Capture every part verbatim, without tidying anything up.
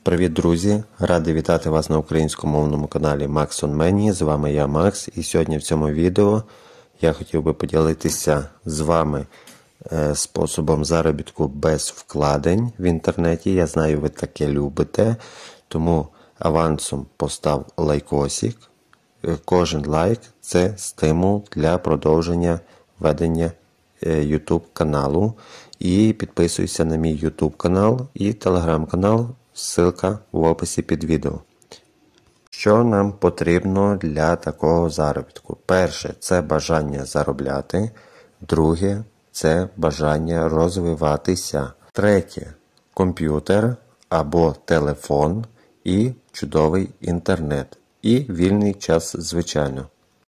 Привіт, друзі! Радий вітати вас на українськомовному каналі Max on Many. З вами я, Макс, і сьогодні в цьому відео я хотів би поділитися з вами способом заробітку без вкладень в інтернеті. Я знаю, ви таке любите, тому авансом постав лайкосик. Кожен лайк – це стимул для продовження ведення YouTube каналу. І підписуйся на мій YouTube канал і Telegram канал. Ссылка в описі під відео. Що нам потрібно для такого заробітку? Перше – це бажання заробляти. Друге – це бажання розвиватися. Третє – комп'ютер або телефон і чудовий інтернет. І вільний час, звичайно.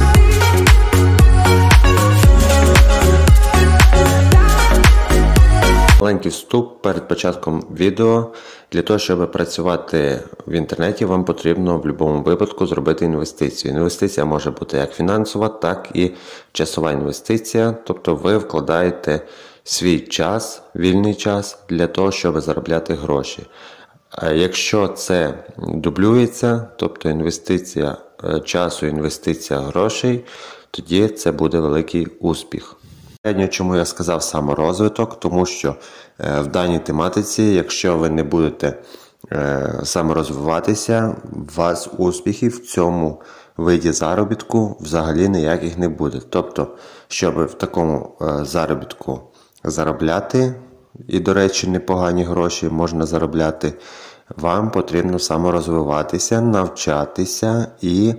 Маленький вступ перед початком відео. Для того, щоб працювати в інтернеті, вам потрібно в будь-якому випадку зробити інвестицію. Інвестиція може бути як фінансова, так і часова інвестиція. Тобто ви вкладаєте свій час, вільний час, для того, щоб заробляти гроші. А якщо це дублюється, тобто інвестиція часу, інвестиція грошей, тоді це буде великий успіх. Чому я сказав саморозвиток? Тому що в даній тематиці, якщо ви не будете саморозвиватися, у вас успіхів в цьому виді заробітку взагалі ніяких не буде. Тобто, щоб в такому заробітку заробляти, і, до речі, непогані гроші можна заробляти, вам потрібно саморозвиватися, навчатися і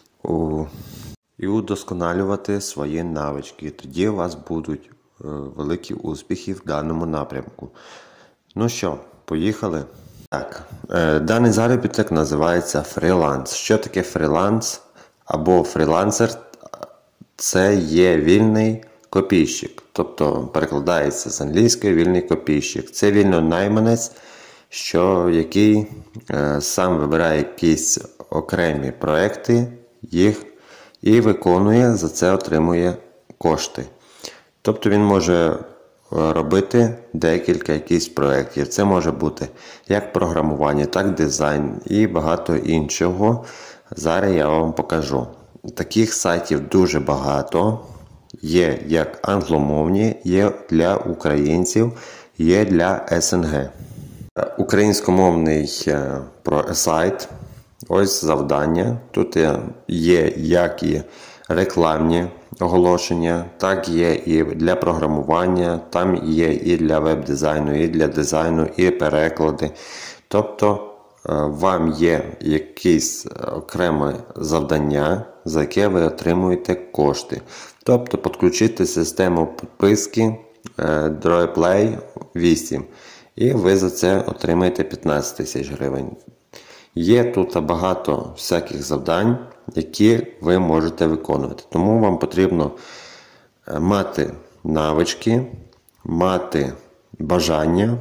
і удосконалювати свої навички. Тоді у вас будуть е, великі успіхи в даному напрямку. Ну що, поїхали? Так, е, даний заробіток називається фріланс. Що таке фріланс або фрілансер? Це є вільний копійщик. Тобто перекладається з англійської вільний копійщик. Це вільнонайманець, що, який е, сам вибирає якісь окремі проекти, їх і виконує, за це отримує кошти. Тобто він може робити декілька якихось проєктів. Це може бути як програмування, так дизайн і багато іншого. Зараз я вам покажу. Таких сайтів дуже багато. Є як англомовні, є для українців, є для ес ен ге. Українськомовний сайт. Ось завдання. Тут є як і рекламні оголошення, так є і для програмування, там є і для веб-дизайну, і для дизайну, і переклади. Тобто вам є якесь окреме завдання, за яке ви отримуєте кошти. Тобто підключити систему підписки DroidPlay вісім. І ви за це отримаєте п'ятнадцять тисяч гривень. Є тут багато всяких завдань, які ви можете виконувати. Тому вам потрібно мати навички, мати бажання,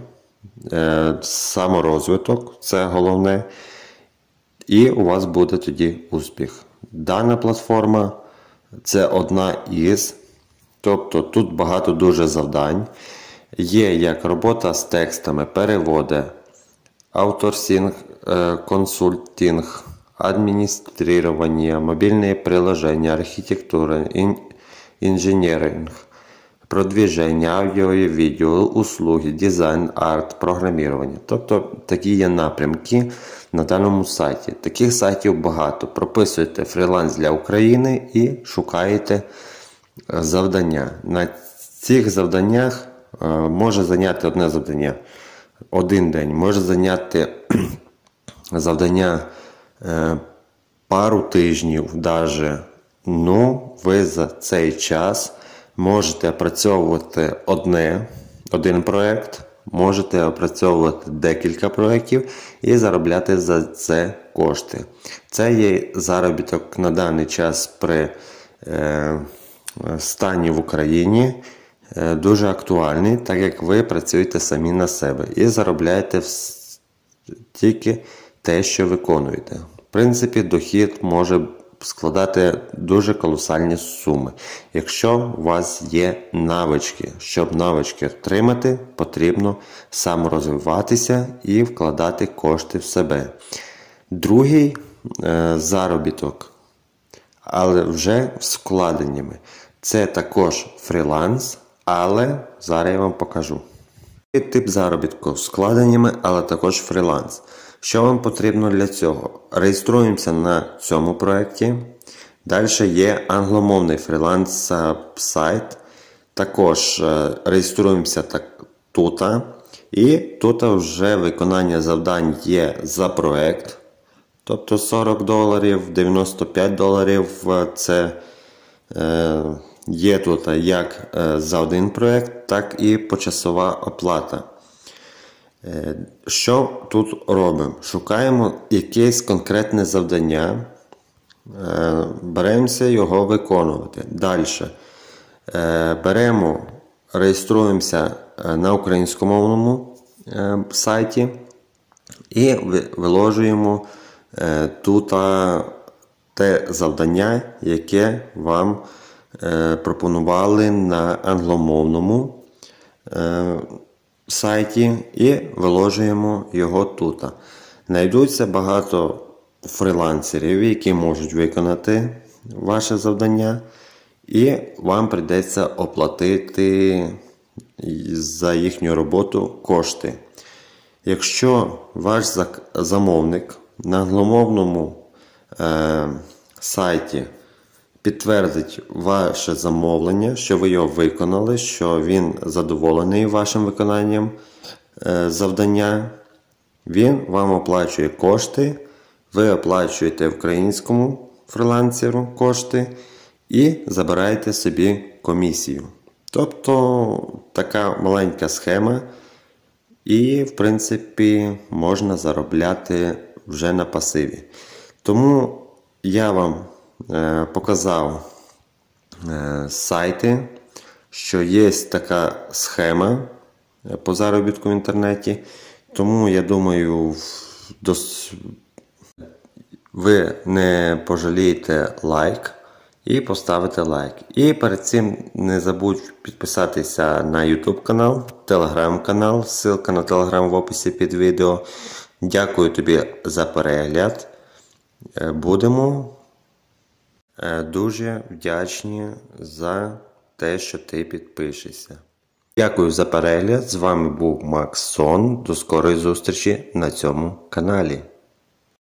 саморозвиток, це головне, і у вас буде тоді успіх. Дана платформа – це одна із, тобто тут багато дуже завдань. Є як робота з текстами, переводи, аутсорсинг, консультинг, администрирование, мобильные приложения, архитектура, инженеринг, продвиження, аудіо і відео, услуги, дизайн, арт, програмування. Тобто такі є напрямки на даному сайті. Таких сайтів багато. Прописуєте фріланс для України і шукаєте завдання. На цих завданнях може зайняти одне завдання один день, може зайняти завдання е, пару тижнів даже. Ну, ви за цей час можете опрацьовувати одне, один проєкт, можете опрацьовувати декілька проєктів і заробляти за це кошти. Це є заробіток на даний час при е, стані в Україні е, дуже актуальний, так як ви працюєте самі на себе і заробляєте тільки те, що виконуєте. В принципі, дохід може складати дуже колосальні суми. Якщо у вас є навички, щоб навички отримати, потрібно саморозвиватися і вкладати кошти в себе. Другий е, заробіток, але вже з вкладеннями. Це також фріланс, але зараз я вам покажу. Тип заробітку з вкладеннями, але також фріланс. Що вам потрібно для цього? Реєструємося на цьому проєкті. Далі є англомовний фріланс сайт. Також реєструємося тут. І тут вже виконання завдань є за проєкт. Тобто сорок доларів, дев'яносто п'ять доларів. Це е, є тут як за один проєкт, так і почасова оплата. Що тут робимо? Шукаємо якесь конкретне завдання, беремося його виконувати. Далі беремо, реєструємося на українськомовному сайті і виложуємо тут те завдання, яке вам пропонували на англомовному сайті, і виложуємо його тут. Знайдуться багато фрілансерів, які можуть виконати ваше завдання, і вам прийдеться оплатити за їхню роботу кошти. Якщо ваш замовник на англомовному е, сайті підтвердить ваше замовлення, що ви його виконали, що він задоволений вашим виконанням е, завдання, він вам оплачує кошти, ви оплачуєте українському фрілансеру кошти і забираєте собі комісію. Тобто така маленька схема, і в принципі можна заробляти вже на пасиві. Тому я вам е, показав е, сайти, що є така схема по заробітку в інтернеті. Тому я думаю, дос... ви не пожалієте лайк і поставите лайк. І перед цим не забудь підписатися на YouTube канал, Telegram канал, ссылка на Telegram в описі під відео. Дякую тобі за перегляд. Будемо дуже вдячні за те, що ти підпишешся. Дякую за перегляд. З вами був Макс Сон. До скорої зустрічі на цьому каналі.